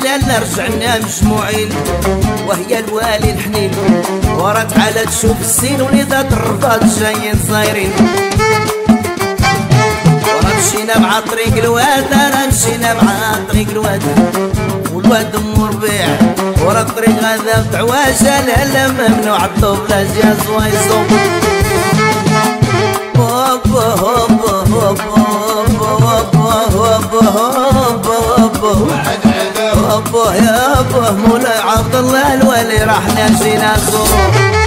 لا رجعنا مجموعين وهي الوالي الحنين ورات على تشوف السين وليدات الرباط جايين صايرين ورا مشينا مع طريق الواد انا مشينا مع طريق الواد والواد ام ربيع ورا الطريق هذا بتعواجه لا ممنوع الضو بلا جاز ويصوب هوبا هوبا هوبا هوبا هوبا يابا مولاي عبد الله الولي راح نجينا نزوره